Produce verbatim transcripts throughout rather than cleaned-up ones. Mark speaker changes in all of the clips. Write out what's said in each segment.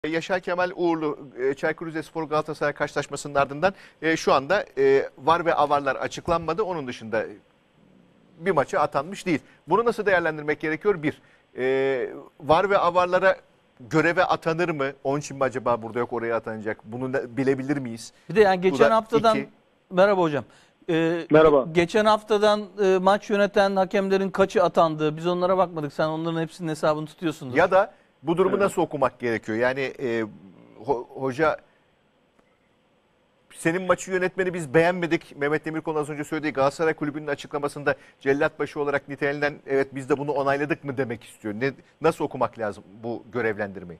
Speaker 1: Yaşar Kemal Uğurlu, e, Çaykur Rizespor Galatasaray karşılaşmasının ardından e, şu anda e, var ve avarlar açıklanmadı. Onun dışında bir maça atanmış değil. Bunu nasıl değerlendirmek gerekiyor? Bir, e, var ve avarlara göreve atanır mı? Onun için mi acaba burada yok, oraya atanacak? Bunu da bilebilir miyiz?
Speaker 2: Bir de yani geçen haftadan
Speaker 1: iki.
Speaker 2: merhaba hocam. Ee,
Speaker 3: Merhaba.
Speaker 2: Geçen haftadan e, maç yöneten hakemlerin kaçı atandı? Biz onlara bakmadık. Sen onların hepsinin hesabını tutuyorsundur.
Speaker 1: Ya da bu durumu
Speaker 3: Evet.
Speaker 1: nasıl okumak gerekiyor? Yani e, ho, hoca senin maçı yönetmeni biz beğenmedik. Mehmet Demirkol'un az önce söylediği Galatasaray Kulübü'nün açıklamasında cellatbaşı olarak nitelenen, evet biz de bunu onayladık mı demek istiyor. Ne, nasıl okumak lazım bu görevlendirmeyi?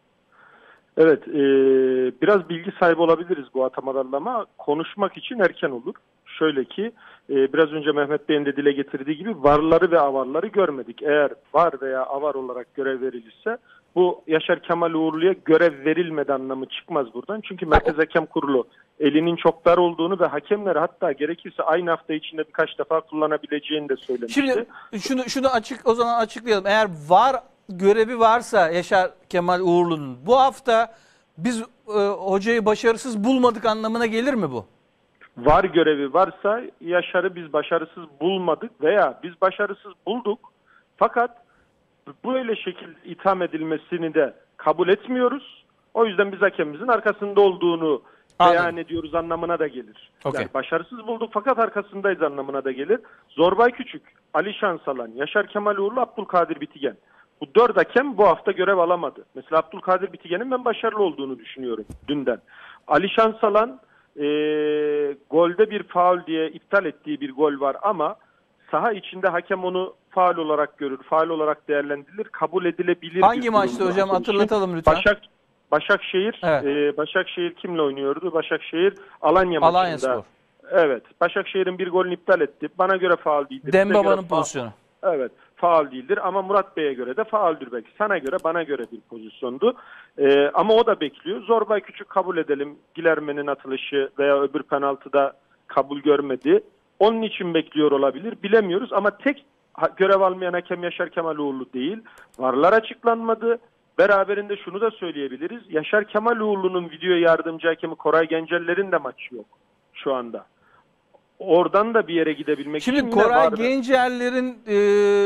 Speaker 3: Evet, e, biraz bilgi sahibi olabiliriz bu atamalarla ama konuşmak için erken olur. Şöyle ki, e, biraz önce Mehmet Bey'in de dile getirdiği gibi varları ve avarları görmedik. Eğer var veya avar olarak görev verilirse bu Yaşar Kemal Uğurlu'ya görev verilmedi anlamı çıkmaz buradan. Çünkü Merkez Hakem Kurulu elinin çok dar olduğunu ve hakemleri hatta gerekirse aynı hafta içinde birkaç defa kullanabileceğini de söylemişti.
Speaker 2: Şimdi şunu şunu açık o zaman açıklayalım. Eğer var görevi varsa Yaşar Kemal Uğurlu'nun bu hafta biz e, hocayı başarısız bulmadık anlamına gelir mi bu?
Speaker 3: Var görevi varsa Yaşar'ı biz başarısız bulmadık veya biz başarısız bulduk fakat böyle şekilde itham edilmesini de kabul etmiyoruz. O yüzden biz hakemimizin arkasında olduğunu
Speaker 2: Anladım.
Speaker 3: beyan ediyoruz anlamına da gelir.
Speaker 2: Okay.
Speaker 3: Yani başarısız bulduk fakat arkasındayız anlamına da gelir. Zorbay Küçük, Ali Şansalan, Yaşar Kemal Uğurlu, Abdülkadir Bitigen. Bu dört hakem bu hafta görev alamadı. Mesela Abdülkadir Bitigen'in ben başarılı olduğunu düşünüyorum dünden. Ali Şansalan e, golde bir faul diye iptal ettiği bir gol var ama saha içinde hakem onu faul olarak görür, faul olarak değerlendirilir, kabul edilebilir.
Speaker 2: Hangi maçta hocam hatırlatalım lütfen.
Speaker 3: Başak Başakşehir,
Speaker 2: evet.
Speaker 3: e, Başakşehir kimle oynuyordu? Başakşehir Alanya,
Speaker 2: Alanya
Speaker 3: maçında.
Speaker 2: Spor.
Speaker 3: Evet, Başakşehir'in bir golünü iptal etti. Bana göre faul değildir.
Speaker 2: Dembaba'nın pozisyonu.
Speaker 3: Evet, faul değildir ama Murat Bey'e göre de fauldür belki. Sana göre, bana göre bir pozisyondu. Ee, ama o da bekliyor. Zorbay Küçük kabul edelim. Gilerme'nin atılışı veya öbür penaltıda kabul görmedi. Onun için bekliyor olabilir. Bilemiyoruz ama tek görev almayan hakem Yaşar Kemal Uğurlu değil. Varlar açıklanmadı. Beraberinde şunu da söyleyebiliriz. Yaşar Kemal Uğurlu'nun video yardımcı hakemi Koray Genceller'in de maçı yok şu anda. Oradan da bir yere gidebilmek
Speaker 2: Şimdi
Speaker 3: için
Speaker 2: Koray Gencerler'in e,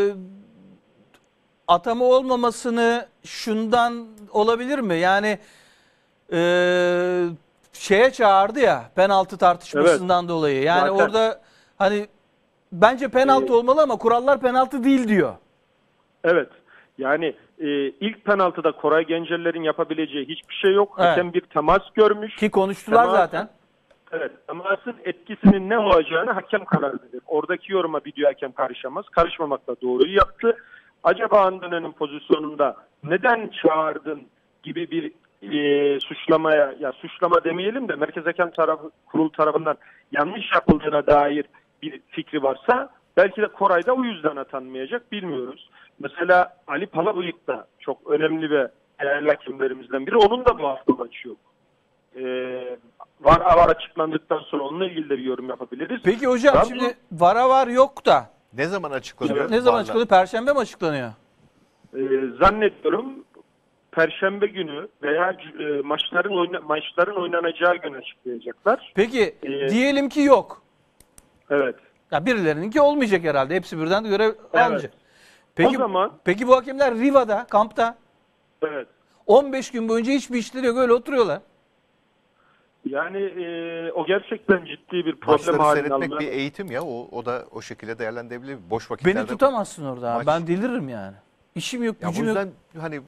Speaker 2: atama olmamasını şundan olabilir mi? Yani e, şeye çağırdı ya penaltı tartışmasından evet. dolayı. Yani zaten orada hani bence penaltı ee, olmalı ama kurallar penaltı değil diyor. Evet.
Speaker 3: Yani e, ilk penaltıda Koray Gencerler'in yapabileceği hiçbir şey yok.
Speaker 2: Evet.
Speaker 3: Hakem bir temas görmüş.
Speaker 2: Ki konuştular
Speaker 3: temas,
Speaker 2: zaten.
Speaker 3: Evet. Temasın etkisinin ne olacağını hakem karar verir. Oradaki yoruma video hakem karışamaz. Karışmamakla doğruyu yaptı. Acaba Andana'nın pozisyonunda neden çağırdın gibi bir e, suçlamaya, ya suçlama demeyelim de Merkez Hakem tarafı, kurul tarafından yanlış yapıldığına dair bir fikri varsa belki de Koray da o yüzden atanmayacak, bilmiyoruz. Mesela Ali Palabıyık da çok önemli ve değerli hakemlerimizden biri. Onun da bu hafta maçı yok. Ee, var avar açıklandıktan sonra onunla ilgili de bir yorum yapabiliriz.
Speaker 2: Peki hocam Trabzon, şimdi vara var yok da.
Speaker 1: Ne zaman açıklanıyor?
Speaker 2: Evet. Ne zaman açıklanıyor? Perşembe mi açıklanıyor?
Speaker 3: Ee, zannediyorum Perşembe günü veya e, maçların oyna, maçların oynanacağı gün açıklayacaklar.
Speaker 2: Peki
Speaker 3: ee,
Speaker 2: diyelim ki yok.
Speaker 3: Evet.
Speaker 2: Ya birilerininki olmayacak herhalde. Hepsi birden de görev
Speaker 3: evet.
Speaker 2: almayacak. Peki,
Speaker 3: o zaman,
Speaker 2: peki bu hakemler Riva'da, kampta.
Speaker 3: Evet.
Speaker 2: on beş gün boyunca hiçbir işleri yok. Öyle oturuyorlar.
Speaker 3: Yani e, o gerçekten ciddi bir problem
Speaker 1: Maçları
Speaker 3: haline
Speaker 1: seyretmek
Speaker 3: alınır.
Speaker 1: bir eğitim ya. O, o da o şekilde değerlendirilebilir. Boş vakitlerde.
Speaker 2: Beni tutamazsın orada.
Speaker 1: Maç...
Speaker 2: Ben deliririm yani. İşim yok, gücüm
Speaker 1: ya bu yüzden
Speaker 2: yok.
Speaker 1: hani